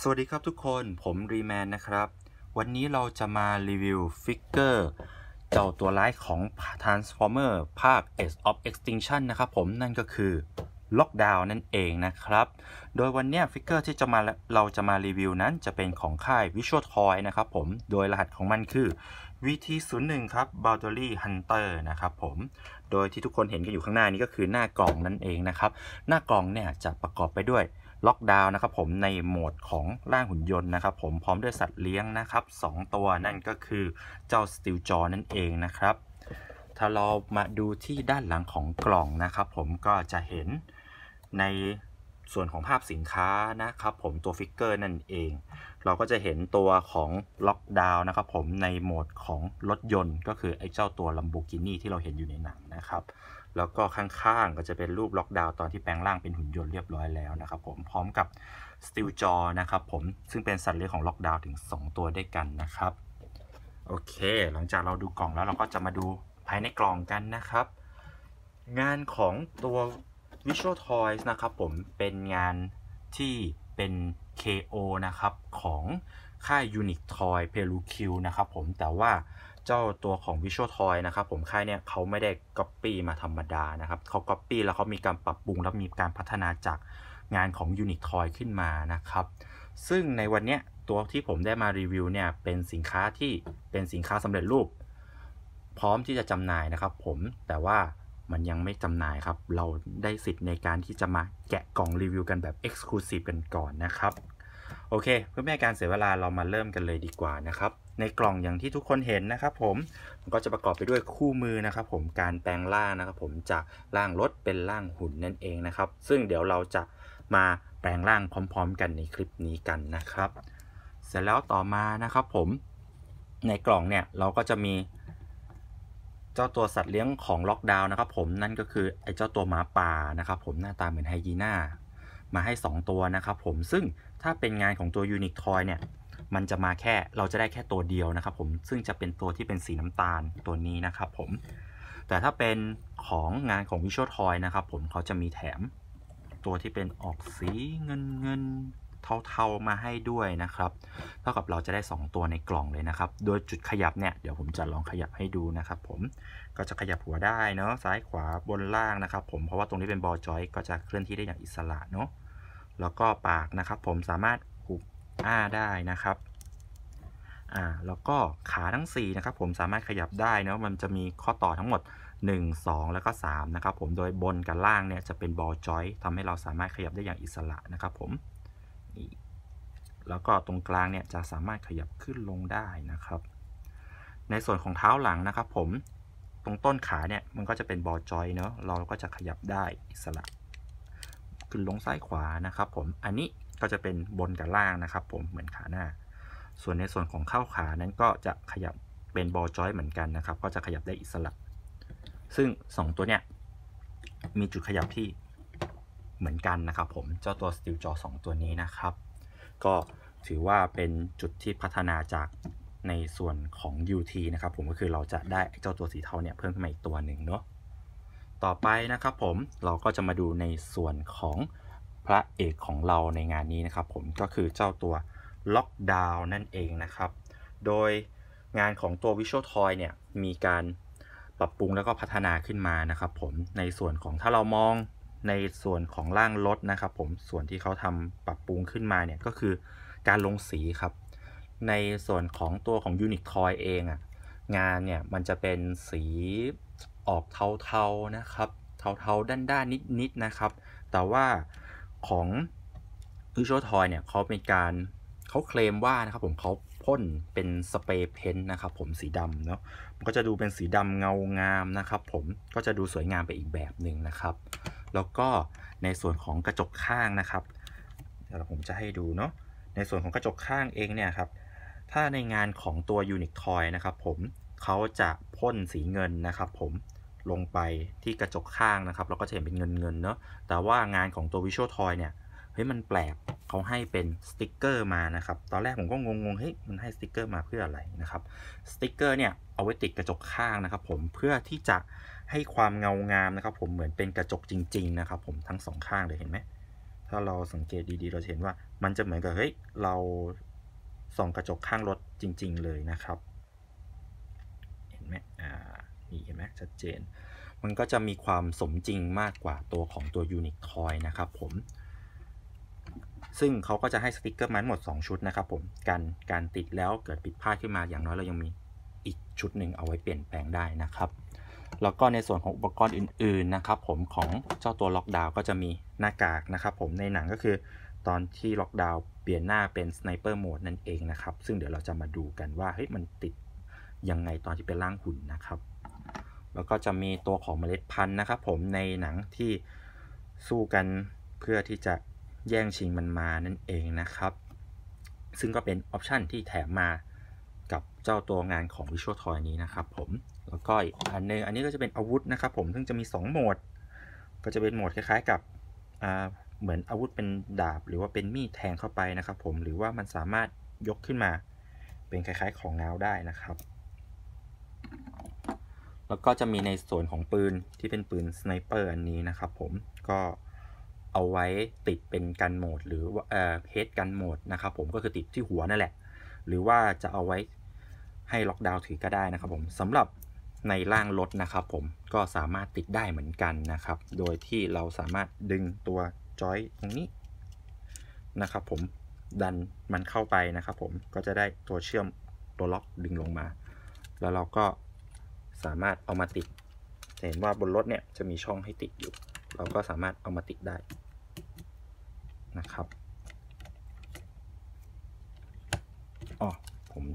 สวัสดีครับทุกคนผมรีแมนนะครับวันนี้เราจะมารีวิวฟิกเกอร์เจ้าตัวร้ายของ Transformer ภาค Age of Extinction นะครับผมนั่นก็คือล็อกดาวน์นั่นเองนะครับโดยวันนี้ฟิกเกอร์ที่เราจะมารีวิวนั้นจะเป็นของค่าย Visual Toy นะครับผมโดยรหัสของมันคือ VT01 ครับ Boundary Hunter นะครับผมโดยที่ทุกคนเห็นกันอยู่ข้างหน้านี้ก็คือหน้ากล่องนั่นเองนะครับหน้ากล่องเนี่ยจะประกอบไปด้วยล็อกดาวน์นะครับผมในโหมดของร่างหุ่นยนต์นะครับผมพร้อมด้วยสัตว์เลี้ยงนะครับ2ตัวนั่นก็คือเจ้าสตีลจอนั่นเองนะครับถ้าเรามาดูที่ด้านหลังของกล่องนะครับผมก็จะเห็นในส่วนของภาพสินค้านะครับผมตัวฟิกเกอร์นั่นเองเราก็จะเห็นตัวของล็อกดาวน์นะครับผมในโหมดของรถยนต์ก็คือไอ้เจ้าตัว Lamborghini ที่เราเห็นอยู่ในหนังนะครับแล้วก็ข้างๆก็จะเป็นรูปล็อกดาวน์ตอนที่แปลงร่างเป็นหุ่นยนต์เรียบร้อยแล้วนะครับผมพร้อมกับสตีลจอนะครับผมซึ่งเป็นสัตว์เลี้ยงของล็อกดาวน์ถึง2ตัวด้วยกันนะครับโอเคหลังจากเราดูกล่องแล้วเราก็จะมาดูภายในกล่องกันนะครับงานของตัว Visual Toys นะครับผมเป็นงานที่เป็น KO นะครับของค่าย Unique Toy Peruquill นะครับผมแต่ว่าเจ้าตัวของ Visual Toy นะครับผมค่ายเนี่ยเขาไม่ได้ Copy มาธรรมดานะครับเขา Copy แล้วเขามีการปรับปรุงและมีการพัฒนาจากงานของ Unique Toy ขึ้นมานะครับซึ่งในวันนี้ตัวที่ผมได้มารีวิวเนี่ยเป็นสินค้าที่เป็นสินค้าสำเร็จรูปพร้อมที่จะจำหน่ายนะครับผมแต่ว่ามันยังไม่จำหน่ายครับเราได้สิทธิ์ในการที่จะมาแกะกล่องรีวิวกันแบบ Exclusive กันก่อนนะครับโอเคเพื่อไม่ให้การเสียเวลาเรามาเริ่มกันเลยดีกว่านะครับในกล่องอย่างที่ทุกคนเห็นนะครับผมมันก็จะประกอบไปด้วยคู่มือนะครับผมการแปลงร่างนะครับผมจากร่างรถเป็นร่างหุ่นนั่นเองนะครับซึ่งเดี๋ยวเราจะมาแปลงร่างพร้อมๆกันในคลิปนี้กันนะครับเสร็จแล้วต่อมานะครับผมในกล่องเนี่ยเราก็จะมีเจ้าตัวสัตว์เลี้ยงของล็อกดาวน์นะครับผมนั่นก็คือไอ้เจ้าตัวหมาป่านะครับผมหน้าตาเหมือนไฮยีน่ามาให้2ตัวนะครับผมซึ่งถ้าเป็นงานของตัว Unique Toy เนี่ยมันจะมาแค่เราจะได้แค่ตัวเดียวนะครับผมซึ่งจะเป็นตัวที่เป็นสีน้ำตาลตัวนี้นะครับผมแต่ถ้าเป็นของงานของ Visual Toy นะครับผมเขาจะมีแถมตัวที่เป็นออกสีเงินเทาๆมาให้ด้วยนะครับเท่ากับเราจะได้2ตัวในกล่องเลยนะครับโดยจุดขยับเนี่ยเดี๋ยวผมจะลองขยับให้ดูนะครับผมก็จะขยับหัวได้เนาะซ้ายขวาบนล่างนะครับผมเพราะว่าตรงนี้เป็นบอลจอยก็จะเคลื่อนที่ได้อย่างอิสระเนาะแล้วก็ปากนะครับผมสามารถหุบได้นะครับแล้วก็ขาทั้ง4นะครับผมสามารถขยับได้เนาะมันจะมีข้อต่อทั้งหมด1 2แล้วก็3นะครับผมโดยบนกับล่างเนี่ยจะเป็นบอลจอยทำให้เราสามารถขยับได้อย่างอิสระนะครับผมแล้วก็ตรงกลางเนี่ยจะสามารถขยับขึ้นลงได้นะครับในส่วนของเท้าหลังนะครับผมตรงต้นขาเนี่ยมันก็จะเป็นบอลจอยเนาะเราก็จะขยับได้อิสระขึ้นลงซ้ายขวานะครับผมอันนี้ก็จะเป็นบนกับล่างนะครับผมเหมือนขาหน้าส่วนในส่วนของข้าวขานั้นก็จะขยับเป็นบอลจอยเหมือนกันนะครับก็จะขยับได้อิสระซึ่ง2ตัวเนี้ยมีจุดขยับที่เหมือนกันนะครับผมเจ้าตัวสตีลจอ2ตัวนี้นะครับก็ถือว่าเป็นจุดที่พัฒนาจากในส่วนของ UT นะครับผมก็คือเราจะได้เจ้าตัวสีเทาเนี่ยเพิ่มขึ้นมาอีกตัวหนึ่งเนาะต่อไปนะครับผมเราก็จะมาดูในส่วนของพระเอกของเราในงานนี้นะครับผมก็คือเจ้าตัวล็อกดาวน์นั่นเองนะครับโดยงานของตัว Visual Toy เนี่ยมีการปรับปรุงแล้วก็พัฒนาขึ้นมานะครับผมในส่วนของถ้าเรามองในส่วนของร่างรถนะครับผมส่วนที่เขาทำปรับปรุงขึ้นมาเนี่ยก็คือการลงสีครับในส่วนของตัวของ Unique Toy เองงานเนี่ยมันจะเป็นสีออกเทาๆนะครับเทาๆด้านๆนิดๆนะครับแต่ว่าของ Visual Toy เนี่ยเขาเคลมว่านะครับผมเขาพ่นเป็นสเปรย์เพ้นท์นะครับผมสีดำเนาะมันก็จะดูเป็นสีดำเงางามนะครับผมก็จะดูสวยงามไปอีกแบบหนึ่งนะครับแล้วก็ในส่วนของกระจกข้างนะครับเดี๋ยวผมจะให้ดูเนาะในส่วนของกระจกข้างเองเนี่ยครับถ้าในงานของตัว Unique Toy นะครับผมเขาจะพ่นสีเงินนะครับผมลงไปที่กระจกข้างนะครับเราก็จะเห็นเป็นเงินเนาะแต่ว่างานของตัว Visual Toy เนี่ยเฮ้ยมันแปลกเขาให้เป็นสติกเกอร์มานะครับตอนแรกผมก็งงเฮ้ยมันให้สติกเกอร์มาเพื่ออะไรนะครับสติกเกอร์เนี่ยเอาไว้ติดกระจกข้างนะครับผมเพื่อที่จะให้ความเงางามนะครับผมเหมือนเป็นกระจกจริงๆนะครับผมทั้ง2ข้างเลยเห็นไหมถ้าเราสังเกตดีๆเราจะเห็นว่ามันจะเหมือนกับเฮ้ยเราส่องกระจกข้างรถจริงๆเลยนะครับเห็นไหมนี่เห็นไหมชัดเจนมันก็จะมีความสมจริงมากกว่าตัวของตัว Unique Toy นะครับผมซึ่งเขาก็จะให้สติกเกอร์มาทั้งหมด2ชุดนะครับผมการติดแล้วเกิดผิดพลาดขึ้นมาอย่างน้อยเรายังมีอีกชุดหนึ่งเอาไว้เปลี่ยนแปลงได้นะครับแล้วก็ในส่วนของอุปกรณ์อื่นๆนะครับผมของเจ้าตัวล็อกดาวน์ก็จะมีหน้ากากนะครับผมในหนังก็คือตอนที่ล็อกดาวน์เปลี่ยนหน้าเป็นสไนเปอร์โหมดนั่นเองนะครับซึ่งเดี๋ยวเราจะมาดูกันว่าเฮ้ยมันติดยังไงตอนที่เป็นร่างหุ่นนะครับแล้วก็จะมีตัวของเมล็ดพันธุ์นะครับผมในหนังที่สู้กันเพื่อที่จะแย่งชิงมันมานั่นเองนะครับซึ่งก็เป็นออปชันที่แถมมากับเจ้าตัวงานของ Visual Toy นี้นะครับผมแล้วก็อีกอันนึงอันนี้ก็จะเป็นอาวุธนะครับผมซึ่งจะมี2โหมดก็จะเป็นโหมดคล้ายๆกับเหมือนอาวุธเป็นดาบหรือว่าเป็นมีดแทงเข้าไปนะครับผมหรือว่ามันสามารถยกขึ้นมาเป็นคล้ายๆของง้าวได้นะครับแล้วก็จะมีในส่วนของปืนที่เป็นปืนสไนเปอร์อันนี้นะครับผมก็เอาไว้ติดเป็นกันโหมดหรือว่าเฮดกันโหมดนะครับผมก็คือติดที่หัวนั่นแหละหรือว่าจะเอาไว้ให้ล็อกดาวน์ถือก็ได้นะครับผมสำหรับในร่างรถนะครับผมก็สามารถติดได้เหมือนกันนะครับโดยที่เราสามารถดึงตัวจอยตรงนี้นะครับผมดันมันเข้าไปนะครับผมก็จะได้ตัวเชื่อมตัวล็อกดึงลงมาแล้วเราก็สามารถเอามาติดเห็นว่าบนรถเนี่ยจะมีช่องให้ติดอยู่เราก็สามารถเอามาติดได้นะครับอ๋อผม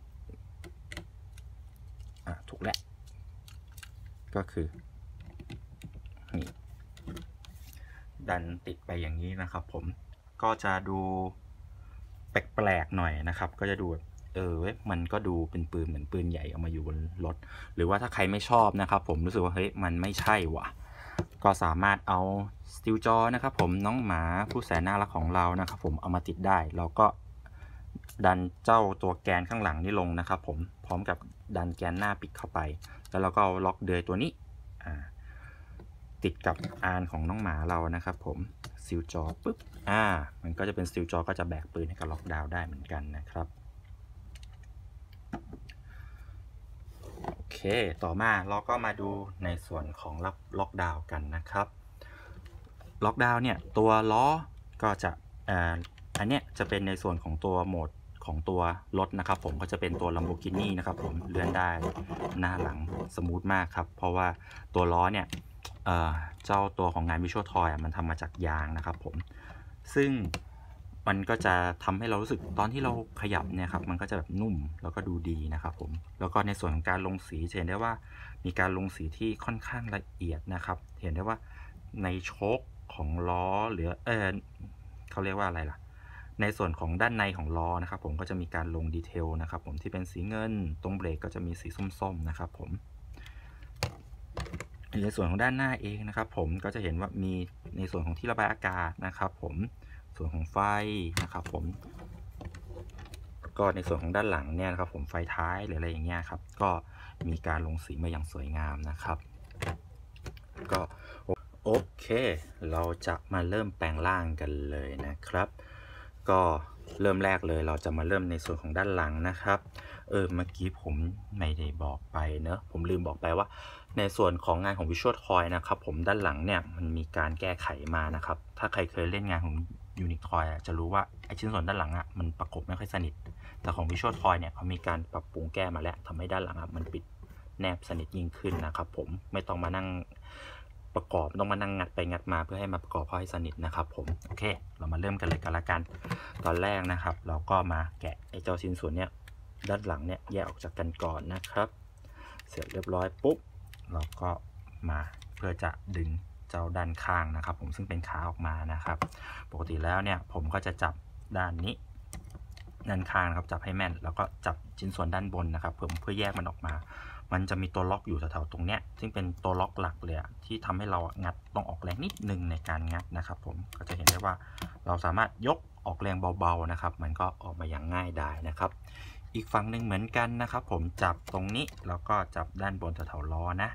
ถูกแล้วก็คือนี่ดันติดไปอย่างนี้นะครับผมก็จะดูแปลกๆหน่อยนะครับก็จะดูมันก็ดูเป็นปืนเหมือนปืนใหญ่เอามาอยู่บนรถหรือว่าถ้าใครไม่ชอบนะครับผมรู้สึกว่าเฮ้ยมันไม่ใช่ว่ะก็สามารถเอาสตีลจอนะครับผมน้องหมาผู้แสนน่ารักของเรานะครับผมเอามาติดได้เราก็ดันเจ้าตัวแกนข้างหลังนี่ลงนะครับผมพร้อมกับดันแกนหน้าปิดเข้าไปแล้วเราก็ล็อกเดือยตัวนี้ติดกับอาร์ของน้องหมาเรานะครับผมซิลจอปุ๊บมันก็จะเป็นซิลจอก็จะแบกปืนให้กับล็อกดาวน์ได้เหมือนกันนะครับโอเคต่อมาเราก็มาดูในส่วนของล็อกดาวน์กันนะครับล็อกดาวน์เนี่ยตัวล้อก็จะอันเนี้ยจะเป็นในส่วนของตัวโหมดของตัวรถนะครับผมก็จะเป็นตัว Lamborghini นะครับผมเลื่อนได้หน้าหลังสมูทมากครับเพราะว่าตัวล้อเนี่ยเจ้าตัวของงาน Visual Toy มันทำมาจากยางนะครับผมซึ่งมันก็จะทำให้เรารู้สึกตอนที่เราขยับเนี่ยครับมันก็จะแบบนุ่มแล้วก็ดูดีนะครับผมแล้วก็ในส่วนของการลงสีเห็นได้ว่ามีการลงสีที่ค่อนข้างละเอียดนะครับเห็นได้ว่าในโชคของล้อหรือเขาเรียกว่าอะไรล่ะในส่วนของด้านในของล้อนะครับผมก็จะมีการลงดีเทลนะครับผมที่เป็นสีเงินตรงเบรกก็จะมีสีส้มๆนะครับผมในส่วนของด้านหน้าเองนะครับผมก็จะเห็นว่ามีในส่วนของที่ระบายอากาศนะครับผมส่วนของไฟนะครับผมก็ในส่วนของด้านหลังเนี่ยนะครับผมไฟท้ายหรืออะไรอย่างเงี้ยครับก็มีการลงสีมาอย่างสวยงามนะครับก็โอเคเราจะมาเริ่มแปลงร่างกันเลยนะครับก็เริ่มแรกเลยเราจะมาเริ่มในส่วนของด้านหลังนะครับเมื่อกี้ผมไม่ได้บอกไปเนอะผมลืมบอกไปว่าในส่วนของงานของ Visual Toy นะครับผมด้านหลังเนี่ยมันมีการแก้ไขมานะครับถ้าใครเคยเล่นงานของ Unique Toy จะรู้ว่าไอชิ้นส่วนด้านหลังมันประกบไม่ค่อยสนิทแต่ของ Visual Toy เนี่ยเขามีการปรับปรุงแก้มาแล้วทำให้ด้านหลังมันปิดแนบสนิทยิ่งขึ้นนะครับผมไม่ต้องมานั่งประกอบต้องมานั่งงัดไปงัดมาเพื่อให้มาประกอบให้สนิทนะครับผมโอเคเรามาเริ่มกันเลยกันละกันตอนแรกนะครับเราก็มาแกะไอเจ้าชิ้นส่วนเนี้ยด้านหลังเนี่ยแยกออกจากกันก่อนนะครับเสร็จเรียบร้อยปุ๊บเราก็มาเพื่อจะดึงเจ้าด้านข้างนะครับผมซึ่งเป็นขาออกมานะครับปกติแล้วเนี่ยผมก็จะจับด้านนี้ด้านข้างนะครับจับให้แม่นแล้วก็จับชิ้นส่วนด้านบนนะครับเพื่อแยกมันออกมามันจะมีตัวล็อกอยู่แถวๆตรงเนี้ยซึ่งเป็นตัวล็อกหลักเลยที่ทำให้เรางัดต้องออกแรงนิดนึงในการงัดนะครับผมก็จะเห็นได้ว่าเราสามารถยกออกแรงเบาๆนะครับมันก็ออกมาอย่างง่ายได้นะครับอีกฝั่งหนึ่งเหมือนกันนะครับผมจับตรงนี้แล้วก็จับด้านบนแถวๆล้อนะ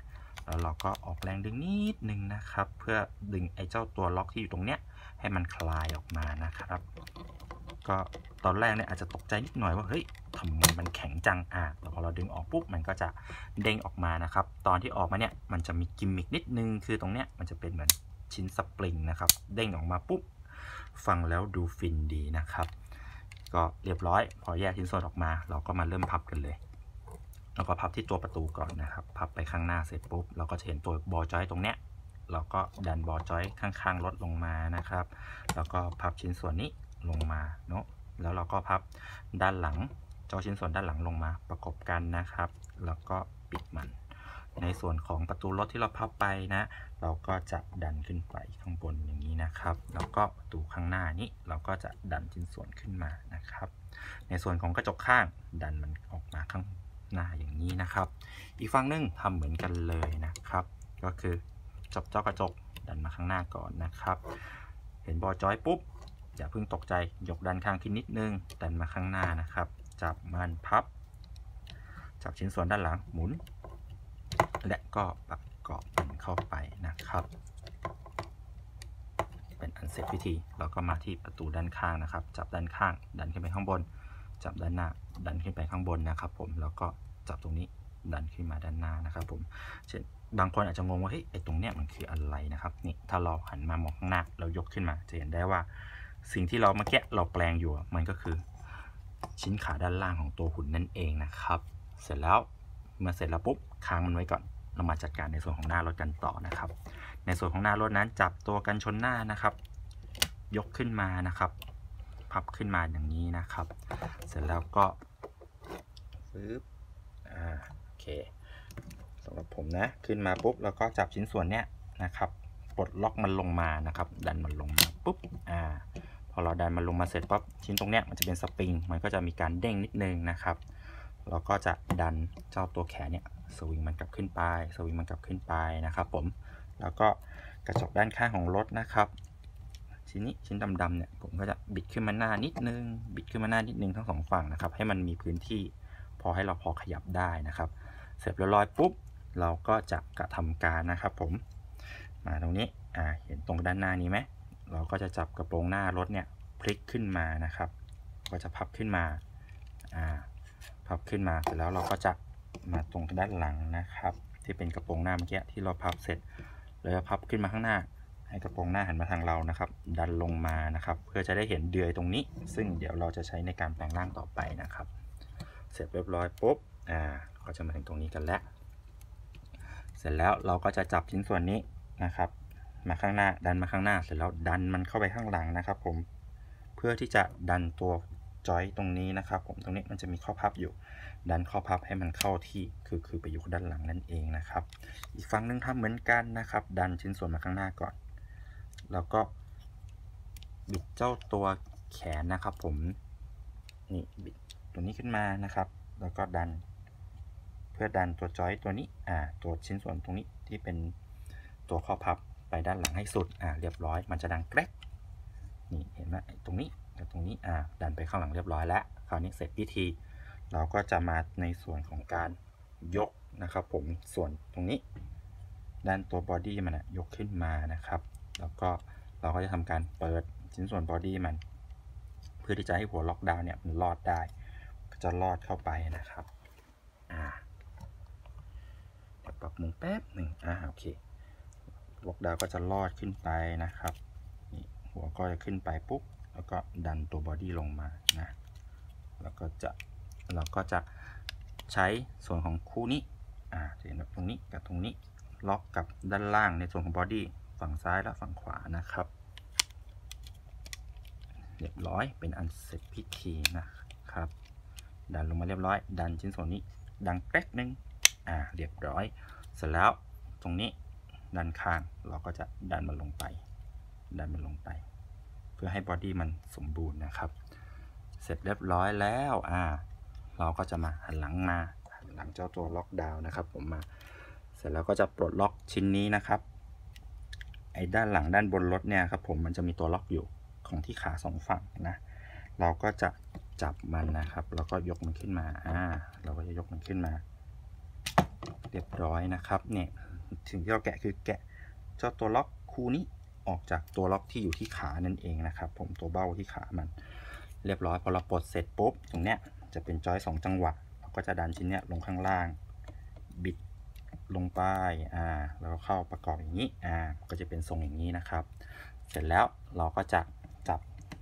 แล้วเราก็ออกแรงดึงนิดนึงนะครับเพื่อดึงไอ้เจ้าตัวล็อกที่อยู่ตรงเนี้ยให้มันคลายออกมานะครับก็ตอนแรกเนี่ยอาจจะตกใจนิดหน่อยว่าเฮ้ยทำไมมันแข็งจังแต่พอเราดึงออกปุ๊บมันก็จะเด้งออกมานะครับตอนที่ออกมาเนี่ยมันจะมีกิมมิคนิดนึงคือตรงเนี้ยมันจะเป็นเหมือนชิ้นสปริงนะครับเด้งออกมาปุ๊บฟังแล้วดูฟินดีนะครับก็เรียบร้อยพอแยกชิ้นส่วนออกมาเราก็มาเริ่มพับกันเลยแล้วก็พับที่ตัวประตูก่อนนะครับพับไปข้างหน้าเสร็จปุ๊บเราก็จะเห็นตัวบอลจอยตรงเนี้ยเราก็ดันบอลจอยข้างๆลดลงมานะครับแล้วก็พับชิ้นส่วนนี้ลงมาเนาะแล้วเราก็พับด้านหลังเจ้าชิ้นส่วนด้านหลังลงมาประกบกันนะครับแล้วก็ปิดมันในส่วนของประตูรถที่เราพับไปนะเราก็จะดันขึ้นไปข้างบนอย่างนี้นะครับแล้วก็ประตูข้างหน้านี้เราก็จะดันชิ้นส่วนขึ้นมานะครับในส่วนของกระจกข้างดันมันออกมาข้างหน้าอย่างนี้นะครับอีกฝั่งนึงทำเหมือนกันเลยนะครับก็คือจับเจ้ากระจกดันมาข้างหน้าก่อนนะครับเห็นบอลจอยปุ๊บอย่าเพิ่งตกใจยกด้านข้างขึ้นนิดนึงดันมาข้างหน้านะครับจับมันพับจับชิ้นส่วนด้านหลังหมุนและก็ประกอบมันเข้าไปนะครับเป็นอันเสร็จพิธีเราก็มาที่ประตูด้านข้างนะครับจับด้านข้างดันขึ้นไปข้างบนจับด้านหน้าดันขึ้นไปข้างบนนะครับผมแล้วก็จับตรงนี้ดันขึ้นมาด้านหน้านะครับผมเช่นบางคนอาจจะงงว่าเฮ้ยไอ้ตรงเนี้ยมันคืออะไรนะครับนี่ถ้าเราหันมามองข้างหน้าเรายกขึ้นมาจะเห็นได้ว่าสิ่งที่เราเมื่อกี้เราแปลงอยู่มันก็คือชิ้นขาด้านล่างของตัวหุ่นนั่นเองนะครับเสร็จแล้วเมื่อเสร็จแล้วปุ๊บค้างมันไว้ก่อนเรามาจัดการในส่วนของหน้ารถกันต่อนะครับในส่วนของหน้ารถนั้นจับตัวกันชนหน้านะครับยกขึ้นมานะครับพับขึ้นมาอย่างนี้นะครับเสร็จแล้วก็ปึ๊บโอเคสำหรับผมนะขึ้นมาปุ๊บแล้วก็จับชิ้นส่วนเนี้ยนะครับปลดล็อกมันลงมานะครับดันมันลงมาปุ๊บพอเราดันมันลงมาเสร็จปั๊บชิ้นตรงเนี้ยมันจะเป็นสปริงมันก็จะมีการเด้งนิดนึงนะครับเราก็จะดันเจ้าตัวแขนเนี่ยสวิงมันกลับขึ้นไปสวิงมันกลับขึ้นไปนะครับผมแล้วก็กระจกด้านข้างของรถนะครับชิ้นดำๆเนี่ยผมก็จะบิดขึ้นมาหน้านิดนึงบิดขึ้นมาหน้านิดนึงทั้งสองฝั่งนะครับให้มันมีพื้นที่พอให้เราพอขยับได้นะครับเสร็จเรียบร้อยปุ๊บเราก็จะกระทำการนะครับผมมาตรงนี้เห็นตรงด้านหน้านี้ไหมเราก็จะจับกระโปรงหน้ารถเนี่ยพลิกขึ้นมานะครับก็จะพับขึ้นมาพับขึ้นมาเสร็จแล้วเราก็จะมาตรงด้านหลังนะครับที่เป็นกระโปรงหน้าเมื่อกี้ที่เราพับเสร็จเราจะพับขึ้นมาข้างหน้าให้กระโปรงหน้าหันมาทางเรานะครับดันลงมานะครับเพื่อจะได้เห็นเดือยตรงนี้ซึ่งเดี๋ยวเราจะใช้ในการแปลงร่างต่อไปนะครับเสร็จเรียบร้อยปุ๊บก็จะมาถึงตรงนี้กันแล้วเสร็จแล้วเราก็จะจับชิ้นส่วนนี้นะครับมาข้างหน้าดันมาข้างหน้าเสร็จแล้วดันมันเข้าไปข้างหลังนะครับผมเพื่อที่จะดันตัวจอยตรงนี้นะครับผมตรงนี้มันจะมีข้อพับอยู่ดันข้อพับให้มันเข้าที่คือไปอยู่ด้านหลังนั่นเองนะครับอีกฝั่งนึงทำเหมือนกันนะครับดันชิ้นส่วนมาข้างหน้าก่อนแล้วก็บิดเจ้าตัวแขนนะครับผมนี่บิดตัวนี้ขึ้นมานะครับแล้วก็ดันเพื่อดันตัวจอยตัวนี้ตัวชิ้นส่วนตรงนี้ที่เป็นตัวข้อพับไปด้านหลังให้สุดเรียบร้อยมันจะดังแกรกนี่เห็นไหมตรงนี้กับตรงนี้ดันไปข้างหลังเรียบร้อยแล้วคราวนี้เสร็จพิธีเราก็จะมาในส่วนของการยกนะครับผมส่วนตรงนี้ด้านตัวบอดี้มันยกขึ้นมานะครับแล้วก็เราก็จะทำการเปิดชิ้นส่วนบอดี้มันเพื่อที่จะให้หัวล็อกดาวน์เนี่ยมันลอดได้ก็จะลอดเข้าไปนะครับเดี๋ยวปรับมุมแป๊บหนึ่งโอเคล็อกดาวน์ก็จะลอดขึ้นไปนะครับนี่หัวก็จะขึ้นไปปุ๊บแล้วก็ดันตัวบอดี้ลงมานะแล้วก็เราก็จะใช้ส่วนของคู่นี้จะเห็นแบบตรงนี้กับตรงนี้ล็อกกับด้านล่างในส่วนของบอดี้ฝั่งซ้ายและฝั่งขวานะครับเรียบร้อยเป็นอันเสร็จพิธีนะครับดันลงมาเรียบร้อยดันชิ้นส่วนนี้ดังแป๊กนึงเรียบร้อยเสร็จแล้วตรงนี้ด้านข้างเราก็จะดันมันลงไปเพื่อให้บอดี้มันสมบูรณ์นะครับเสร็จเรียบร้อยแล้วเราก็จะมาหันหลังเจ้าตัวล็อกดาวน์นะครับผมมาเสร็จแล้วก็จะปลดล็อกชิ้นนี้นะครับไอ้ด้านหลังด้านบนรถเนี่ยครับผมมันจะมีตัวล็อกอยู่ของที่ขาสองฝั่งนะเราก็จะจับมันนะครับแล้วก็ยกมันขึ้นมาเราก็จะยกมันขึ้นมาเรียบร้อยนะครับเนี่ยสิ่งที่เราแกะคือแกะเจ้าตัวล็อกคู่นี้ออกจากตัวล็อกที่อยู่ที่ขานั่นเองนะครับผมตัวเบ้าที่ขามันเรียบร้อยพอเราปลดเสร็จปุ๊บตรงเนี้ยจะเป็นจอย2จังหวะเราก็จะดันชิ้นเนี้ยลงข้างล่างบิดลงไปแล้วก็เข้าประกอบอย่างนี้ก็จะเป็นทรงอย่างนี้นะครับ เสร็จแล้วเราก็จะจับ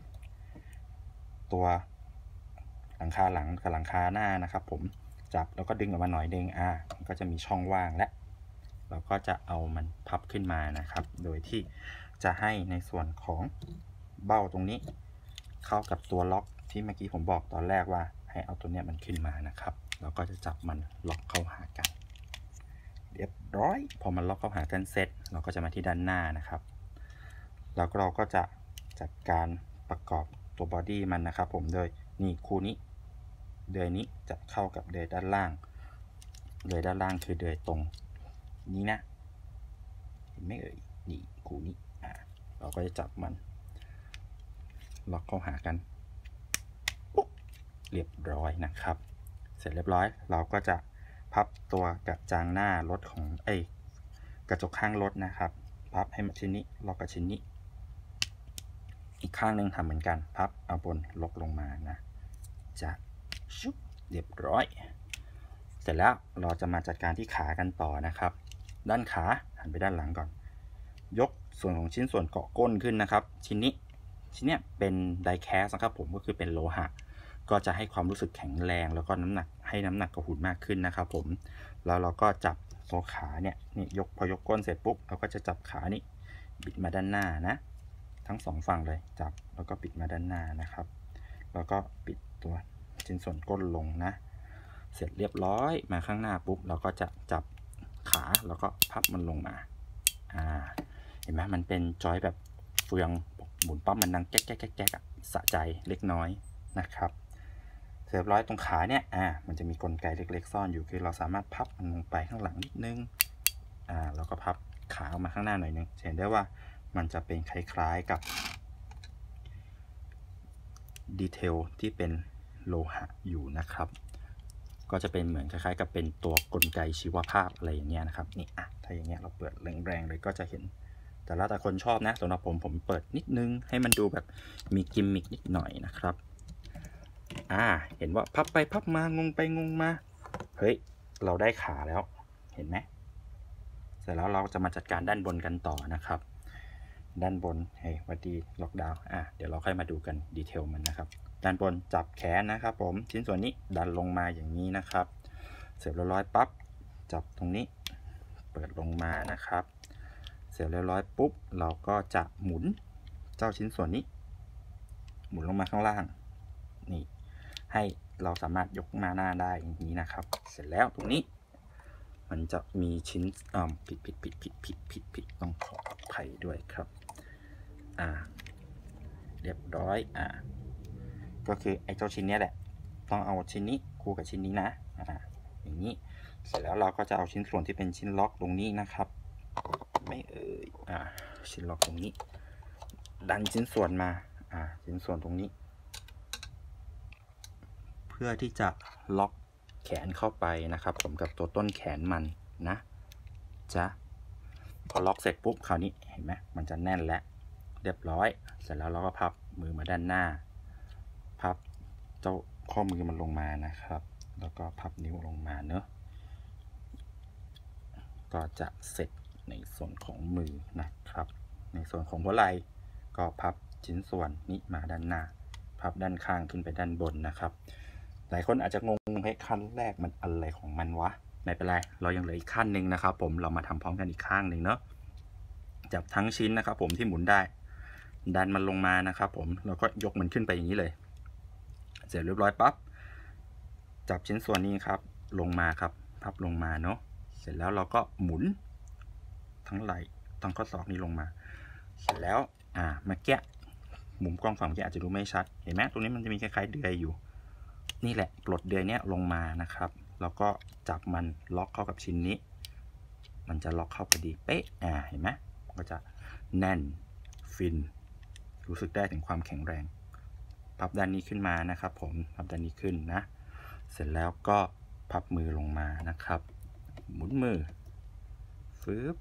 ตัวหลังคาหลังกับหลังคาหน้านะครับผมจับแล้วก็ดึงออกมาหน่อยนึงมันก็จะมีช่องว่างและเราก็จะเอามันพับขึ้นมานะครับโดยที่จะให้ในส่วนของเบ้าตรงนี้เข้ากับตัวล็อกที่เมื่อกี้ผมบอกตอนแรกว่าให้เอาตัวเนี้ยมันขึ้นมานะครับเราก็จะจับมันล็อกเข้าหากันเรียบร้อยพอมันล็อกเข้าหากันเสร็จเราก็จะมาที่ด้านหน้านะครับแล้วเราก็จะจัดการประกอบตัวบอดี้มันนะครับผมโดยนี่คู่นี้เดือยนี้จะเข้ากับเดือยด้านล่างเดือยด้านล่างคือเดือยตรงนี้นะเห็นไหมเอ่ยนี่คู่นี้เราก็จะจับมันล็อกเข้าหากันปุ๊บเรียบร้อยนะครับเสร็จเรียบร้อยเราก็จะพับตัวกระจังหน้ารถของกระจกข้างรถนะครับพับให้มาชิ้นนี้ล็อกกับชิ้นนี้อีกข้างหนึ่งทำเหมือนกันพับเอาบนล็อกลงมานะจะชุบเรียบร้อยเสร็จแล้วเราจะมาจัดการที่ขากันต่อนะครับด้านขาหันไปด้านหลังก่อนยกส่วนของชิ้นส่วนเกาะก้นขึ้นนะครับชิ้นนี้เป็นไดแคสนะครับผมก็คือเป็นโลหะก็จะให้ความรู้สึกแข็งแรงแล้วก็น้ำหนักให้น้ำหนักกระหุ่นมากขึ้นนะครับผมแล้วเราก็จับตัวขาเนี่ยนี่พอยกก้นเสร็จปุ๊บเราก็จะจับขานี่บิดมาด้านหน้านะทั้งสองฝั่งเลยจับแล้วก็ปิดมาด้านหน้านะครับแล้วก็ปิดตัวชิ้นส่วนก้นลงนะเสร็จเรียบร้อยมาข้างหน้าปุ๊บเราก็จะจับขาแล้วก็พับมันลงมาเห็นไหมมันเป็นจอยแบบเฟืองหมุนปั๊บมันดังแก๊กแก๊กแก๊กสะใจเล็กน้อยนะครับเสร็จเรียบร้อยตรงขาเนี่ยมันจะมีกลไกเล็กๆซ่อนอยู่คือเราสามารถพับมันลงไปข้างหลังนิดนึงแล้วก็พับขาออกมาข้างหน้าหน่อยนึงเห็นได้ว่ามันจะเป็นคล้ายๆกับดีเทลที่เป็นโลหะอยู่นะครับก็จะเป็นเหมือนคล้ายๆกับเป็นตัวกลไกชีวภาพอะไรอย่างเงี้ยนะครับนี่ถ้าอย่างเงี้ยเราเปิดแรงๆเลยก็จะเห็นแต่ละคนชอบนะสำหรับผมเปิดนิดนึงให้มันดูแบบมีกิมมิคนิดหน่อยนะครับเห็นว่าพับไปพับมางงไปงงมาเฮ้ยเราได้ขาแล้วเห็นไหมเสร็จแล้วเราจะมาจัดการด้านบนกันต่อนะครับด้านบนวัดดีล็อกดาวน์เดี๋ยวเราค่อยมาดูกันดีเทลมันนะครับด้านบนจับแขนนะครับผมชิ้นส่วนนี้ดันลงมาอย่างนี้นะครับเสร็จเรียบร้อยปั๊บจับตรงนี้เปิดลงมานะครับเสร็จเรียบร้อยปุ๊บเราก็จะหมุนเจ้าชิ้นส่วนนี้หมุนลงมาข้างล่างนี่ให้เราสามารถยกมาหน้าได้อย่างนี้นะครับเสร็จแล้วตรงนี้มันจะมีชิ้นผิดต้องขออภัยด้วยครับเรียบร้อยก็คือไอ้เจ้าชิ้นนี้แหละต้องเอาชิ้นนี้คู่กับชิ้นนี้นะอย่างนี้เสร็จแล้วเราก็จะเอาชิ้นส่วนที่เป็นชิ้นล็อกตรงนี้นะครับไม่ชิ้นล็อกตรงนี้ดันชิ้นส่วนมาชิ้นส่วนตรงนี้เพื่อที่จะล็อกแขนเข้าไปนะครับผมกับตัวต้นแขนมันนะพอล็อกเสร็จปุ๊บคราวนี้เห็นไหมมันจะแน่นแล้วเรียบร้อยเสร็จแล้วเราก็พับมือมาด้านหน้าพับเจ้าข้อมือมันลงมานะครับแล้วก็พับนิ้วลงมาเนอะก็จะเสร็จในส่วนของมือนะครับในส่วนของหัวไหล่ก็พับชิ้นส่วนนี้มาด้านหน้าพับด้านข้างขึ้นไปด้านบนนะครับหลายคนอาจจะงงขั้นแรกมันอะไรของมันวะไม่เป็นไรเรายังเหลืออีกขั้นหนึ่งนะครับผมเรามาทำพร้อมกันอีกข้างหนึ่งเนาะจับทั้งชิ้นนะครับผมที่หมุนได้ดันมันลงมานะครับผมเราก็ยกมันขึ้นไปอย่างนี้เลยเสร็จเรียบร้อยปั๊บจับชิ้นส่วนนี้ครับลงมาครับพับลงมาเนาะเสร็จแล้วเราก็หมุนทั้งไหล่ทั้งข้อศอกนี้ลงมาเสร็จแล้วเมื่อกี้มุมกล้องฝั่งเมื่อกี้อาจจะดูไม่ชัดเห็นไหมตรงนี้มันจะมีคล้ายๆเดือยอยู่นี่แหละปลดเดือยเนี้ยลงมานะครับแล้วก็จับมันล็อกเข้ากับชิ้นนี้มันจะล็อกเข้าพอดีเป๊ะเห็นไหมก็จะแน่นฟินรู้สึกได้ถึงความแข็งแรงพับด้านนี้ขึ้นมานะครับผมพับด้านนี้ขึ้นนะเสร็จแล้วก็พับมือลงมานะครับหมุนมือฟืบ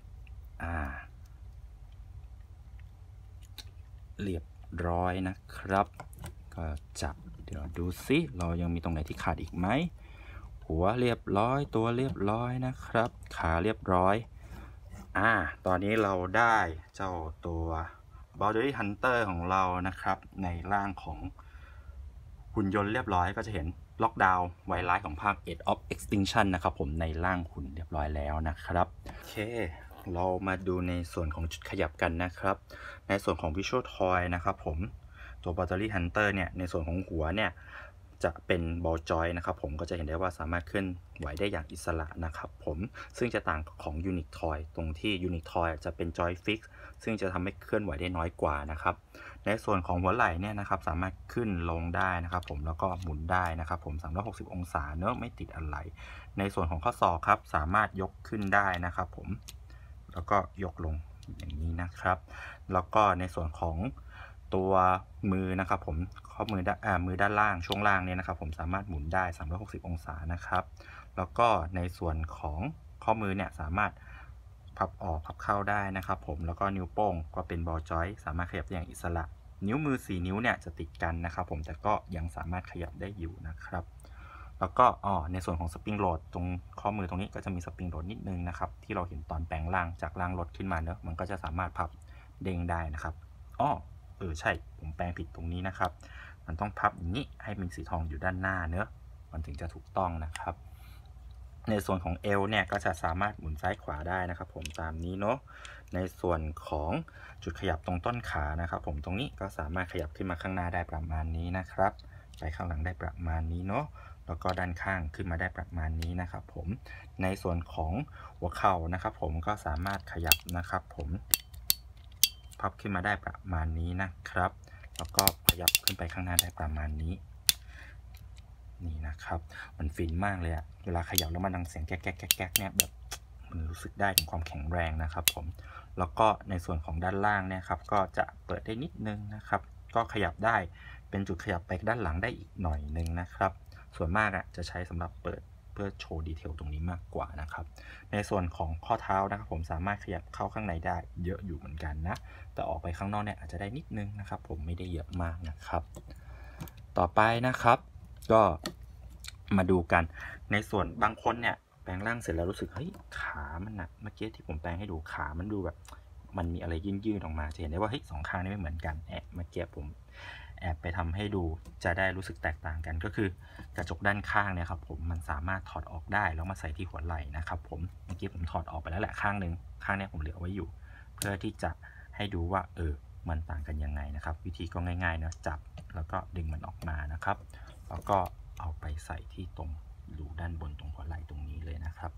เรียบร้อยนะครับก็จับเดี๋ยวดูซิเรายังมีตรงไหนที่ขาดอีกไหมหัวเรียบร้อยตัวเรียบร้อยนะครับขาเรียบร้อยตอนนี้เราได้เจ้าตัว Boundary Hunter ของเรานะครับในร่างของหุ่นยนต์เรียบร้อยก็จะเห็นล็อกดาวน์ไวรัสของภาค Age of Extinction นะครับผมในร่างหุ่นเรียบร้อยแล้วนะครับโอเคเรามาดูในส่วนของจุดขยับกันนะครับในส่วนของ Visual Toy นะครับผมตัว Boundary Hunter เนี่ยในส่วนของหัวเนี่ยจะเป็นบอลจอยนะครับผมก็จะเห็นได้ว่าสามารถเคลื่อนไหวได้อย่างอิสระนะครับผมซึ่งจะต่างของ Unique Toy ตรงที่ Unique Toy จะเป็นจอยฟิกซึ่งจะทำให้เคลื่อนไหวได้น้อยกว่านะครับในส่วนของหัวไหล่เนี่ยนะครับสามารถขึ้นลงได้นะครับผมแล้วก็หมุนได้นะครับผม360องศาเนอะไม่ติดอะไรในส่วนของข้อศอกครับสามารถยกขึ้นได้นะครับผมแล้วก็ยกลงอย่างนี้นะครับแล้วก็ในส่วนของตัวมือนะครับผมข้อมือมือด้านล่างช่วงล่างเนี่ยนะครับผมสามารถหมุนได้360องศานะครับแล้วก็ในส่วนของข้อมือเนี่ยสามารถพับออกพับเข้าได้นะครับผมแล้วก็นิ้วโป้งก็เป็นบอลจอยสามารถขยับได้อย่างอิสระนิ้วมือ4นิ้วเนี่ยจะติดกันนะครับผมแต่ก็ยังสามารถขยับได้อยู่นะครับแล้วก็ในส่วนของสปริงโหลดตรงข้อมือตรงนี้ก็จะมีสปริงโหลดนิดนึงนะครับที่เราเห็นตอนแปลงร่างจากร่างรถขึ้นมาเนอะมันก็จะสามารถพับเด้งได้นะครับใช่ผมแปลงผิดตรงนี้นะครับมันต้องพับอย่างนี้ให้มีสีทองอยู่ด้านหน้าเนอะมันถึงจะถูกต้องนะครับในส่วนของเอวเนี่ยก็จะสามารถหมุนซ้ายขวาได้นะครับผมตามนี้เนาะในส่วนของจุดขยับตรงต้นขานะครับผมตรงนี้ก็สามารถขยับขึ้นมาข้างหน้าได้ประมาณนี้นะครับไปข้างหลังได้ประมาณนี้เนาะแล้วก็ด้านข้างขึ้นมาได้ประมาณนี้นะครับผมในส่วนของหัวเข่านะครับผมก็สามารถขยับนะครับผมพับขึ้นมาได้ประมาณนี้นะครับแล้วก็ขยับขึ้นไปข้างหน้าได้ประมาณนี้นี่นะครับมันฟินมากเลยอะเวลาขยับแล้วมันดังเสียงแก๊กแก๊กแก๊กเนี่ยแบบมันรู้สึกได้ถึงความแข็งแรงนะครับผมแล้วก็ในส่วนของด้านล่างเนี่ยครับก็จะเปิดได้นิดนึงนะครับก็ขยับได้เป็นจุดขยับไปด้านหลังได้อีกหน่อยนึงนะครับส่วนมากจะใช้สำหรับเปิดเพื่อโชว์ดีเทลตรงนี้มากกว่านะครับในส่วนของข้อเท้านะครับผมสามารถขยับเข้าข้างในได้เยอะอยู่เหมือนกันนะแต่ออกไปข้างนอกเนี่ยอาจจะได้นิดนึงนะครับผมไม่ได้เยอะมากนะครับต่อไปนะครับก็มาดูกันในส่วนบางคนเนี่ยแปลงร่างเสร็จแล้วรู้สึกเฮ้ยขามันหนักเมื่อกี้ที่ผมแปลงให้ดูขามันดูแบบมันมีอะไรยื่นออกมาจะเห็นได้ว่าเฮ้ย2ข้างนี้ไม่เหมือนกันเมื่อกี้ผมแอบไปทำให้ดูจะได้รู้สึกแตกต่างกันก็คือกระจกด้านข้างเนี่ยครับผมมันสามารถถอดออกได้แล้วมาใส่ที่หัวไหล่นะครับผมเมื่อกี้ผมถอดออกไปแล้วแหละข้างนึงข้างนี้ผมเหลือไว้อยู่เพื่อที่จะให้ดูว่ามันต่างกันยังไงนะครับวิธีก็ง่ายๆนะจับแล้วก็ดึงมันออกมานะครับแล้วก็เอาไปใส่ที่ตรงรูด้านบนตรงหัวไหล่ตรงนี้เลยนะครับ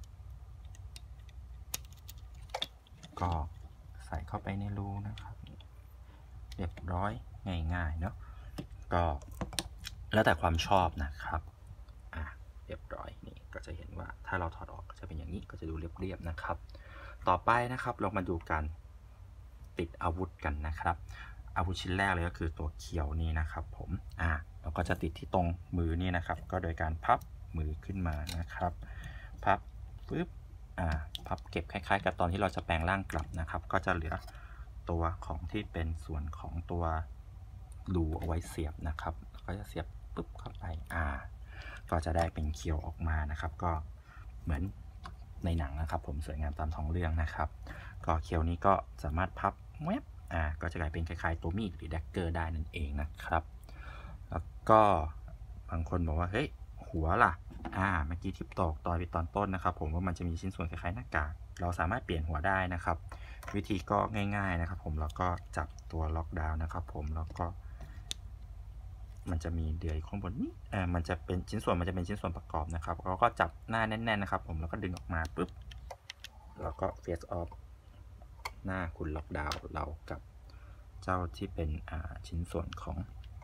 ก็ใส่เข้าไปในรูนะครับเรียบร้อยง่ายๆเนาะก็แล้วแต่ความชอบนะครับเรียบร้อยนี่ก็จะเห็นว่าถ้าเราถอดออกก็จะเป็นอย่างนี้ก็จะดูเรียบๆนะครับต่อไปนะครับเรามาดูการติดอาวุธกันนะครับอาวุธชิ้นแรกเลยก็คือตัวเขียวนี้นะครับผมเราก็จะติดที่ตรงมือนี่นะครับก็โดยการพับมือขึ้นมานะครับพับปึ๊บพับเก็บคล้ายๆกับตอนที่เราจะแปลงร่างกลับนะครับก็จะเหลือตัวของที่เป็นส่วนของตัวรูเอาไว้เสียบนะครับก็จะเสียบปึ๊บเข้าไปก็จะได้เป็นเขียวออกมานะครับก็เหมือนในหนังนะครับผมสวยงามตามท้องเรื่องนะครับก็เขียวนี้ก็สามารถพับแวบก็จะกลายเป็นคล้ายๆตัวมีดหรือแดกเกอร์ได้นั่นเองนะครับแล้วก็บางคนบอกว่าเฮ้ยหัวล่ะเมื่อกี้ทิปตอกตอนไปตอนต้นนะครับผมว่ามันจะมีชิ้นส่วนคล้ายๆหน้ากากเราสามารถเปลี่ยนหัวได้นะครับวิธีก็ง่ายๆนะครับผมแล้วก็จับตัวล็อกดาวน์นะครับผมแล้วก็มันจะมีเดือยข้างบนนี้มันจะเป็นชิ้นส่วนประกอบนะครับเราก็จับหน้าแน่นๆนะครับผมแล้วก็ดึงออกมาปุ๊บแล้วก็เฟสออฟหน้าคุณล็อกดาวน์เรากับเจ้าที่เป็นชิ้นส่วนของ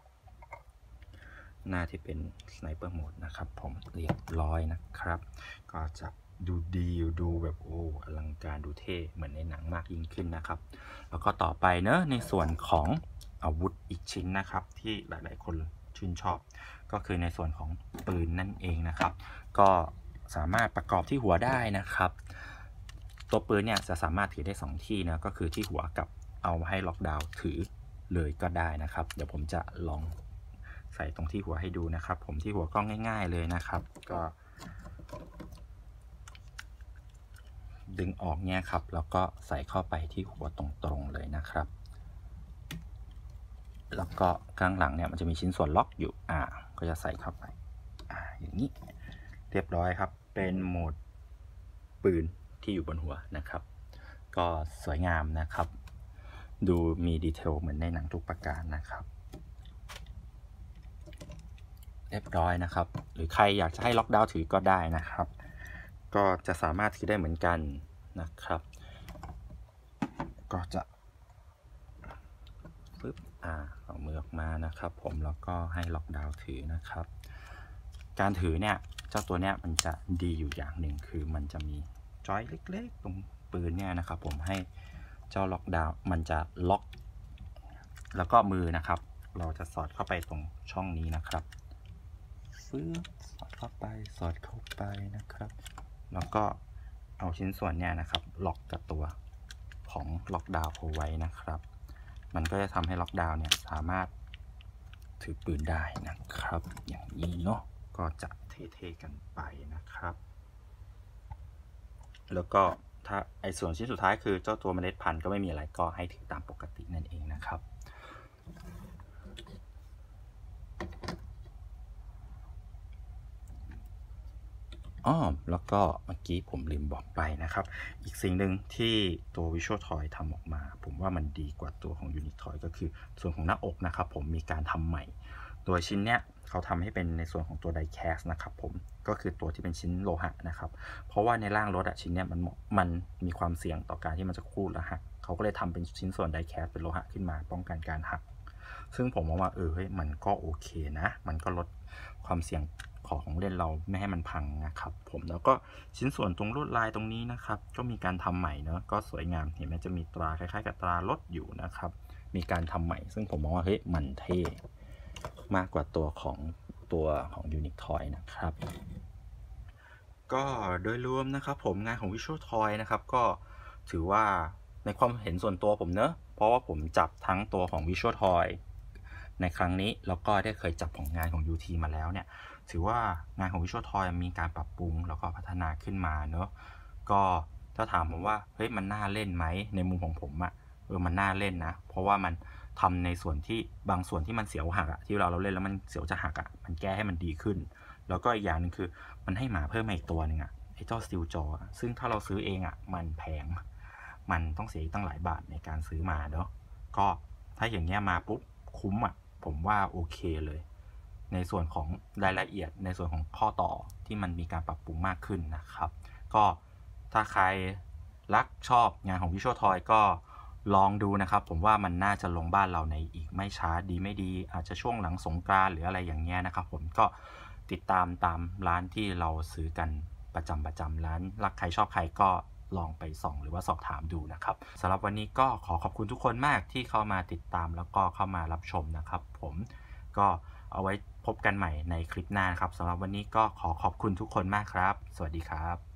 หน้าที่เป็นสไนเปอร์โหมดนะครับผมเรียบร้อยนะครับก็จะดูดีดูแบบอลังการดูเท่เหมือนในหนังมากยิ่งขึ้นนะครับแล้วก็ต่อไปเนอะในส่วนของอาวุธอีกชิ้นนะครับที่หลายๆคนชื่นชอบก็คือในส่วนของปืนนั่นเองนะครับก็สามารถประกอบที่หัวได้นะครับตัวปืนเนี่ยจะสามารถถือได้2ที่นะก็คือที่หัวกับเอาให้ล็อกดาวน์ถือเลยก็ได้นะครับเดี๋ยวผมจะลองใส่ตรงที่หัวให้ดูนะครับผมที่หัวก็ง่ายๆเลยนะครับก็ดึงออกเนี่ยครับแล้วก็ใส่เข้าไปที่หัวตรงๆเลยนะครับแล้วก็ข้างหลังเนี่ยมันจะมีชิ้นส่วนล็อกอยู่ก็จะใส่เข้าไปอย่างนี้เรียบร้อยครับเป็นโหมดปืนที่อยู่บนหัวนะครับก็สวยงามนะครับดูมีดีเทลเหมือนในหนังทุกประการนะครับเรียบร้อยนะครับหรือใครอยากจะให้ล็อกดาวน์ถือก็ได้นะครับก็จะสามารถถือได้เหมือนกันนะครับก็จะปึ๊บเอามือออกมานะครับผมแล้วก็ให้ล็อกดาวน์ถือนะครับการถือเนี่ยเจ้าตัวเนี้ยมันจะดีอยู่อย่างหนึ่งคือมันจะมีจอยเล็กๆตรงปืนเนี่ยนะครับผมให้เจ้าล็อกดาวน์มันจะล็อกแล้วก็มือนะครับเราจะสอดเข้าไปตรงช่องนี้นะครับฟื้นสอดเข้าไปนะครับแล้วก็เอาชิ้นส่วนเนี่ยนะครับล็อกกับตัวของล็อกดาวน์เอาไว้นะครับมันก็จะทำให้ล็อกดาวน์เนี่ยสามารถถือปืนได้นะครับอย่างนี้เนาะก็จะเท่ๆกันไปนะครับแล้วก็ถ้าส่วนชิ้นสุดท้ายคือเจ้าตัวเมล็ดพันธุ์ก็ไม่มีอะไรก็ให้ถือตามปกตินั่นเองนะครับแล้วก็เมื่อกี้ผมลืมบอกไปนะครับอีกสิ่งหนึ่งที่ตัว Visual Toy ทำออกมาผมว่ามันดีกว่าตัวของ Unique Toy ก็คือส่วนของหน้าอกนะครับผมมีการทำใหม่โดยชิ้นเนี้ยเขาทำให้เป็นในส่วนของตัว Die Cast นะครับผมก็คือตัวที่เป็นชิ้นโลหะนะครับเพราะว่าในร่างรถชิ้นเนี้ยมันมีความเสี่ยงต่อการที่มันจะคูดและหักเขาก็เลยทำเป็นชิ้นส่วน Die Cast เป็นโลหะขึ้นมาป้องกันการหักซึ่งผมมองว่าเฮ้ยมันก็โอเคนะมันก็ลดความเสี่ยงของเล่นเราไม่ให้มันพังนะครับผมแล้วก็ชิ้นส่วนตรงลวดลายตรงนี้นะครับก็มีการทำใหม่เนาะก็สวยงามเห็นไหมจะมีตราคล้ายๆกับตรารถอยู่นะครับมีการทำใหม่ซึ่งผมมองว่าเฮ้ยมันเท่มากกว่าตัวของUnique Toy นะครับก็โดยรวมนะครับผมงานของ Visual Toy นะครับก็ถือว่าในความเห็นส่วนตัวผมเนอะเพราะว่าผมจับทั้งตัวของ Visual Toy ในครั้งนี้แล้วก็ได้เคยจับของงานของ UT มาแล้วเนี่ยถือว่างานของ Visual Toy มีการปรับปรุงแล้วก็พัฒนาขึ้นมาเนอะก็ถ้าถามผมว่าเฮ้ยมันน่าเล่นไหมในมุมของผมมันน่าเล่นนะเพราะว่ามันทำในส่วนที่บางส่วนที่มันเสียวหักที่เราเล่นแล้วมันเสียวจะหักมันแก้ให้มันดีขึ้นแล้วก็อีกอย่างนึงคือมันให้หมาเพิ่มมาอีกตัวนึงไอ้เจ้า Steel Jaw ซึ่งถ้าเราซื้อเองมันแพงมันต้องเสียตั้งหลายบาทในการซื้อมาเนาะก็ถ้าอย่างเงี้ยมาปุ๊บคุ้มผมว่าโอเคเลยในส่วนของรายละเอียดในส่วนของข้อต่อที่มันมีการปรับปรุงมากขึ้นนะครับก็ถ้าใครรักชอบงานของ Visual Toy ก็ลองดูนะครับผมว่ามันน่าจะลงบ้านเราในอีกไม่ช้าดีไม่ดีอาจจะช่วงหลังสงกรานต์หรืออะไรอย่างเงี้ยนะครับผมก็ติดตามร้านที่เราซื้อกันประจำร้านรักใครชอบใครก็ลองไปส่องหรือว่าสอบถามดูนะครับสำหรับวันนี้ก็ขอบคุณทุกคนมากที่เข้ามาติดตามแล้วก็เข้ามารับชมนะครับผมก็เอาไว้พบกันใหม่ในคลิปหน้าครับสำหรับวันนี้ก็ขอบคุณทุกคนมากครับสวัสดีครับ